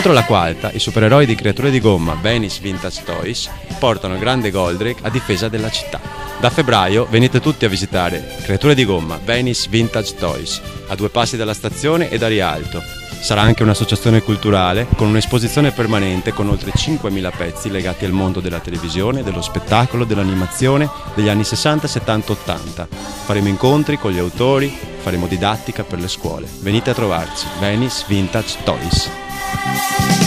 Contro la Qualta, i supereroi di Creature di Gomma Venice Vintage Toys portano il grande Goldrake a difesa della città. Da febbraio venite tutti a visitare Creature di Gomma Venice Vintage Toys, a 2 passi dalla stazione e da Rialto. Sarà anche un'associazione culturale con un'esposizione permanente con oltre 5.000 pezzi legati al mondo della televisione, dello spettacolo, dell'animazione degli anni 60, 70, 80. Faremo incontri con gli autori, faremo didattica per le scuole. Venite a trovarci, Venice Vintage Toys.